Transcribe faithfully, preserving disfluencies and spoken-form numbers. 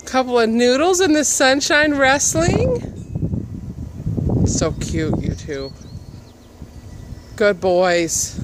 Couple of noodles in the sunshine wrestling. So cute, you two. Good boys.